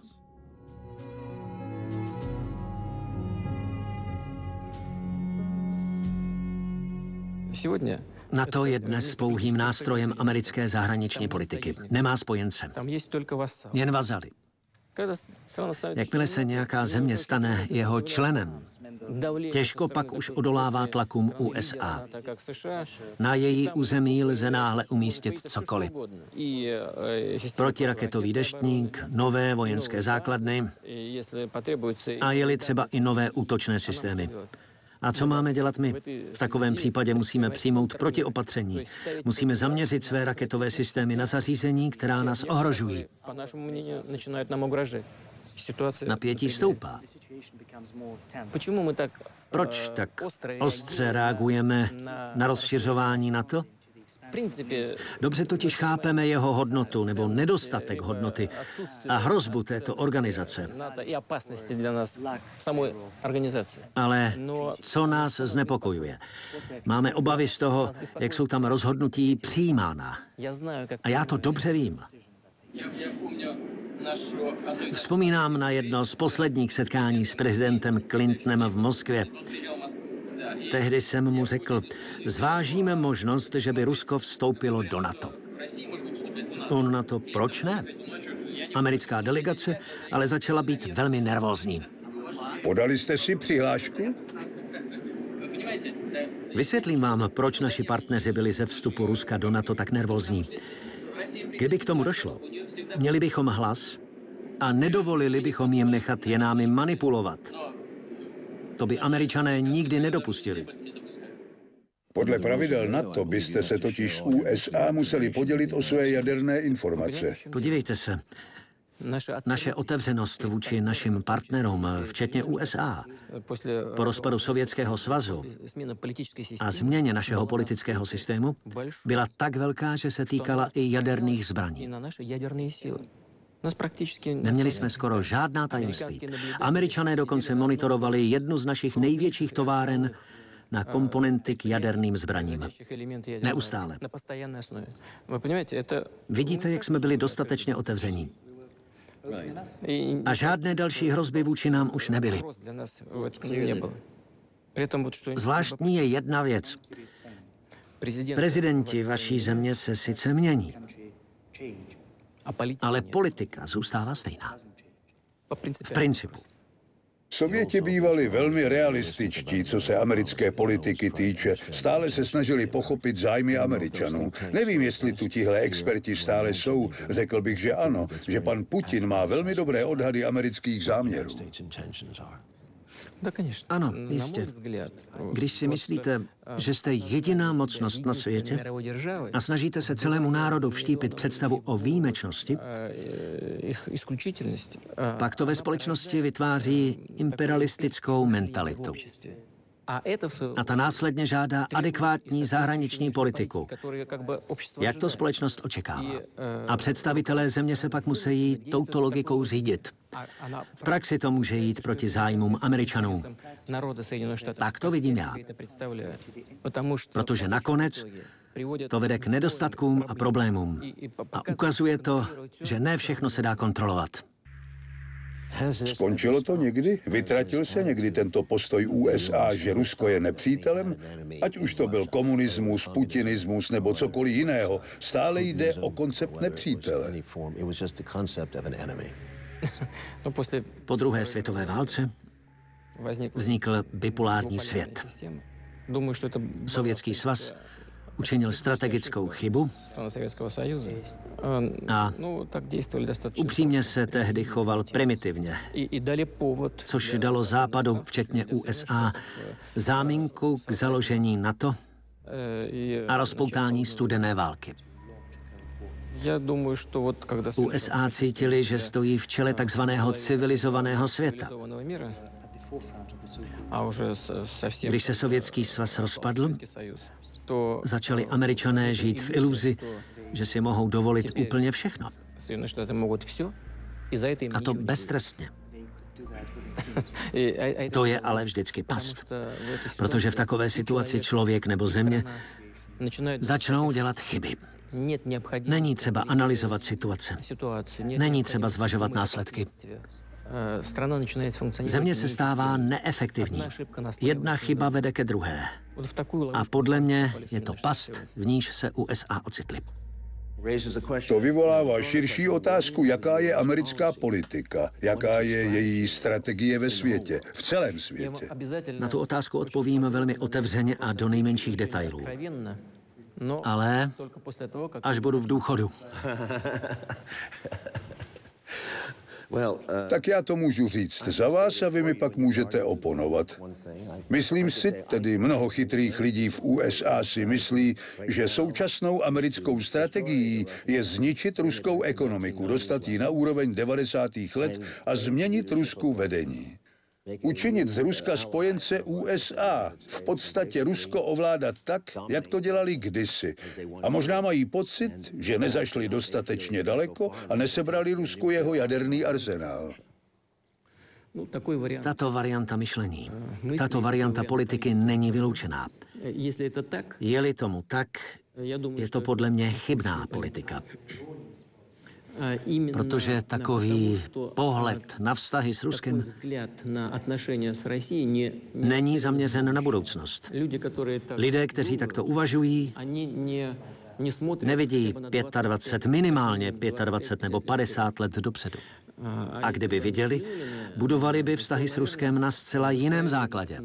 NATO je dnes pouhým nástrojem americké zahraniční politiky. Nemá spojence. Jen vazaly. Jakmile se nějaká země stane jeho členem, těžko pak už odolává tlakům U S A. Na její území lze náhle umístit cokoliv. Protiraketový deštník, nové vojenské základny a jeli třeba i nové útočné systémy. A co máme dělat my? V takovém případě musíme přijmout protiopatření. Musíme zaměřit své raketové systémy na zařízení, která nás ohrožují. Napětí stoupá. Proč tak ostře reagujeme na rozšiřování NATO? Dobře totiž chápeme jeho hodnotu nebo nedostatek hodnoty a hrozbu této organizace. Ale co nás znepokojuje? Máme obavy z toho, jak jsou tam rozhodnutí přijímána. A já to dobře vím. Vzpomínám na jedno z posledních setkání s prezidentem Clintonem v Moskvě. Tehdy jsem mu řekl, zvážíme možnost, že by Rusko vstoupilo do NATO. On na to, proč ne? Americká delegace ale začala být velmi nervózní. Podali jste si přihlášku? Vysvětlím vám, proč naši partneři byli ze vstupu Ruska do NATO tak nervózní. Kdyby k tomu došlo, měli bychom hlas a nedovolili bychom jim nechat je námi manipulovat. To by Američané nikdy nedopustili. Podle pravidel NATO byste se totiž s U S A museli podělit o své jaderné informace. Podívejte se. Naše otevřenost vůči našim partnerům, včetně U S A, po rozpadu Sovětského svazu a změně našeho politického systému byla tak velká, že se týkala i jaderných zbraní. Neměli jsme skoro žádná tajemství. Američané dokonce monitorovali jednu z našich největších továren na komponenty k jaderným zbraním. Neustále. Vidíte, jak jsme byli dostatečně otevření. A žádné další hrozby vůči nám už nebyly. Zvláštní je jedna věc. Prezidenti vaší země se sice mění, ale politika zůstává stejná. V principu. Sověti bývali velmi realističtí, co se americké politiky týče. Stále se snažili pochopit zájmy Američanů. Nevím, jestli tu tihle experti stále jsou. Řekl bych, že ano, že pan Putin má velmi dobré odhady amerických záměrů. Ano, jistě. Když si myslíte, že jste jediná mocnost na světě a snažíte se celému národu vštípit představu o výjimečnosti, pak to ve společnosti vytváří imperialistickou mentalitu. A ta následně žádá adekvátní zahraniční politiku, jak to společnost očekává. A představitelé země se pak musí touto logikou řídit. V praxi to může jít proti zájmům Američanů. Tak to vidím já. Protože nakonec to vede k nedostatkům a problémům. A ukazuje to, že ne všechno se dá kontrolovat. Skončilo to někdy? Vytratil se někdy tento postoj U S A, že Rusko je nepřítelem? Ať už to byl komunismus, putinismus nebo cokoliv jiného, stále jde o koncept nepřítele. Po druhé světové válce vznikl bipolární svět. Sovětský svaz učinil strategickou chybu a upřímně se tehdy choval primitivně, což dalo Západu, včetně U S A, záminku k založení NATO a rozpoutání studené války. U S A cítili, že stojí v čele takzvaného civilizovaného světa. Když se Sovětský svaz rozpadl, začali Američané žít v iluzi, že si mohou dovolit úplně všechno. A to beztrestně. To je ale vždycky past, protože v takové situaci člověk nebo země začnou dělat chyby. Není třeba analyzovat situace. Není třeba zvažovat následky. Země se stává neefektivní. Jedna chyba vede ke druhé. A podle mě je to past, v níž se U S A ocitli. To vyvolává širší otázku, jaká je americká politika, jaká je její strategie ve světě, v celém světě. Na tu otázku odpovím velmi otevřeně a do nejmenších detailů. Ale až budu v důchodu. Tak já to můžu říct za vás a vy mi pak můžete oponovat. Myslím si, tedy mnoho chytrých lidí v U S A si myslí, že současnou americkou strategií je zničit ruskou ekonomiku, dostat ji na úroveň devadesátých let a změnit Rusku vedení. Učinit z Ruska spojence U S A, v podstatě Rusko ovládat tak, jak to dělali kdysi. A možná mají pocit, že nezašli dostatečně daleko a nesebrali Rusku jeho jaderný arzenál. Tato varianta myšlení, tato varianta politiky není vyloučená. Je-li tomu tak, je to podle mě chybná politika. Protože takový pohled na vztahy s Ruskem není zaměřen na budoucnost. Lidé, kteří takto uvažují, nevidí dvacet pět, minimálně dvacet pět nebo padesát let dopředu. A kdyby viděli, budovali by vztahy s Ruskem na zcela jiném základě.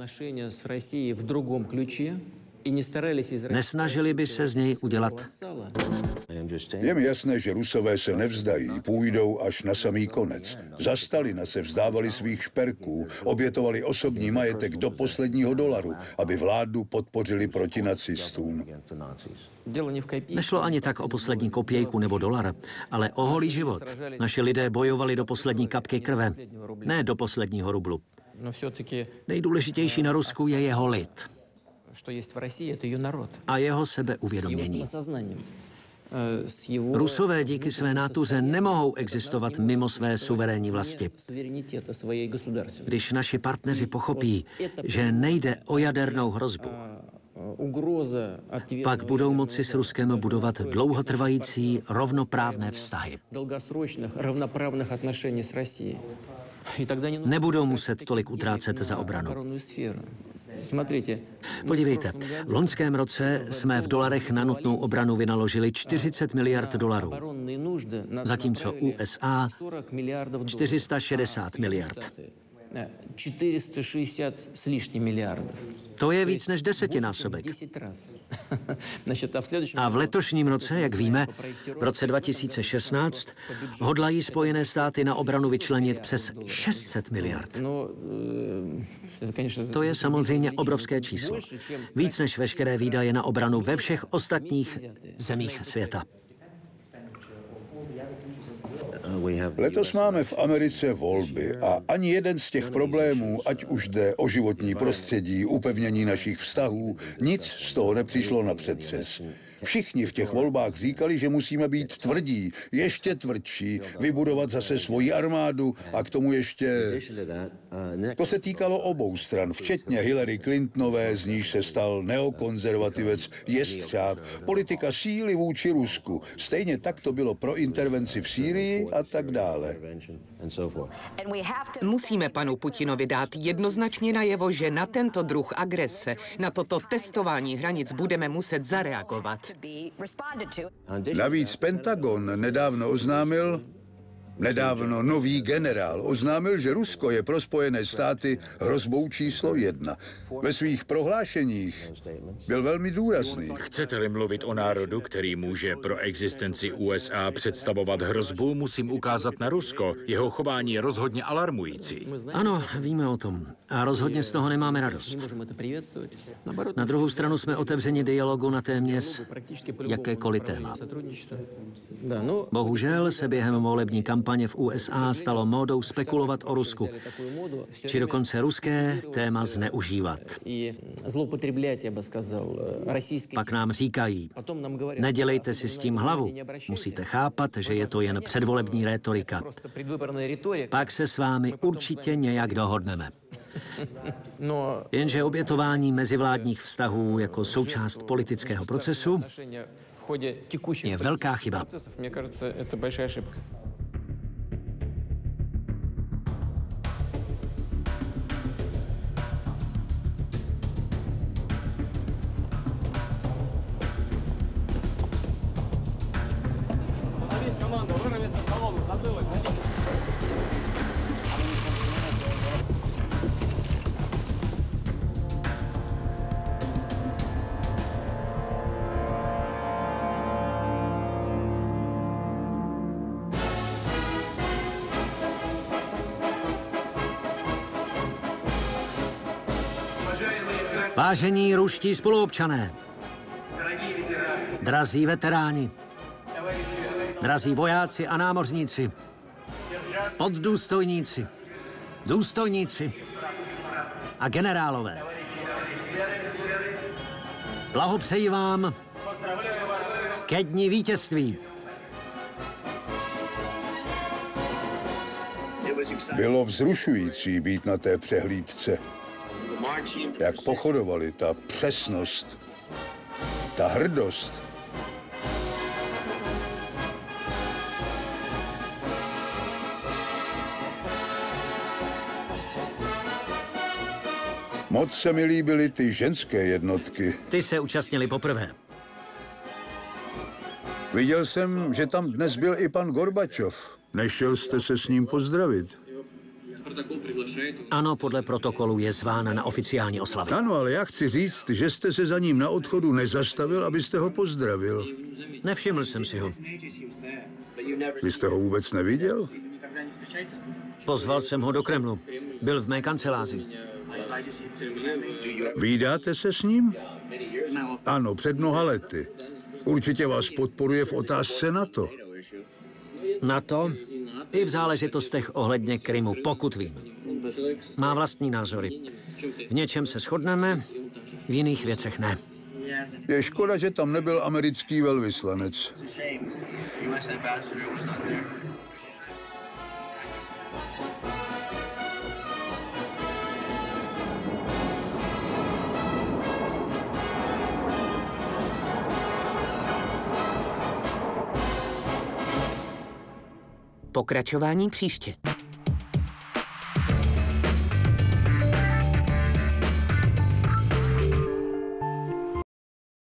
Nesnažili by se z něj udělat. Je mi jasné, že Rusové se nevzdají, půjdou až na samý konec. Za Stalina se vzdávali svých šperků, obětovali osobní majetek do posledního dolaru, aby vládu podpořili proti nacistům. Nešlo ani tak o poslední kopějku nebo dolar, ale o holý život. Naši lidé bojovali do poslední kapky krve, ne do posledního rublu. Nejdůležitější na Rusku je jeho lid a jeho sebeuvědomění. Rusové díky své nátuře nemohou existovat mimo své suverénní vlasti. Když naši partneři pochopí, že nejde o jadernou hrozbu, pak budou moci s Ruskem budovat dlouhotrvající rovnoprávné vztahy. Nebudou muset tolik utrácet za obranu. Podívejte, v loňském roce jsme v dolarech na nutnou obranu vynaložili čtyřicet miliard dolarů, zatímco U S A čtyři sta šedesát miliard. čtyři sta šedesát s lišním miliardů. To je víc než desetinásobek. A v letošním roce, jak víme, v roce dva tisíce šestnáct, hodlají Spojené státy na obranu vyčlenit přes šest set miliard. To je samozřejmě obrovské číslo. Víc než veškeré výdaje na obranu ve všech ostatních zemích světa. Letos máme v Americe volby a ani jeden z těch problémů, ať už jde o životní prostředí, upevnění našich vztahů, nic z toho nepřišlo na přetřes. Všichni v těch volbách říkali, že musíme být tvrdí, ještě tvrdší, vybudovat zase svoji armádu a k tomu ještě... To se týkalo obou stran, včetně Hillary Clintonové, z níž se stal neokonzervativec jestřáb, politika síly vůči Rusku. Stejně tak to bylo pro intervenci v Sýrii a tak dále. Musíme panu Putinovi dát jednoznačně najevo, že na tento druh agrese, na toto testování hranic budeme muset zareagovat. Navíc Pentagon nedávno oznámil, nedávno nový generál oznámil, že Rusko je pro Spojené státy hrozbou číslo jedna. Ve svých prohlášeních byl velmi důrazný. Chcete-li mluvit o národu, který může pro existenci U S A představovat hrozbu, musím ukázat na Rusko. Jeho chování je rozhodně alarmující. Ano, víme o tom. A rozhodně z toho nemáme radost. Na druhou stranu jsme otevřeni dialogu na téměř jakékoliv téma. Bohužel se během volební kampaně v U S A stalo módou spekulovat o Rusku, či dokonce ruské téma zneužívat. Pak nám říkají, nedělejte si s tím hlavu, musíte chápat, že je to jen předvolební rétorika. Pak se s vámi určitě nějak dohodneme. Jenže obětování mezivládních vztahů jako součást politického procesu je velká chyba. Vážení ruští spoluobčané, drazí veteráni, drazí vojáci a námořníci, poddůstojníci, důstojníci a generálové. Blahopřeji vám ke dni vítězství. Bylo vzrušující být na té přehlídce. Jak pochodovali, ta přesnost, ta hrdost. Moc se mi líbily ty ženské jednotky. Ty se účastnili poprvé. Viděl jsem, že tam dnes byl i pan Gorbačov. Nešel jste se s ním pozdravit? Ano, podle protokolu je zván na oficiální oslavy. Ano, ale já chci říct, že jste se za ním na odchodu nezastavil, abyste ho pozdravil. Nevšiml jsem si ho. Vy jste ho vůbec neviděl? Pozval jsem ho do Kremlu. Byl v mé kanceláři. Vídáte se s ním? Ano, před mnoha lety. Určitě vás podporuje v otázce NATO. NATO? I v záležitostech ohledně Krymu, pokud vím. Má vlastní názory. V něčem se shodneme, v jiných věcech ne. Je škoda, že tam nebyl americký velvyslanec. Pokračování příště.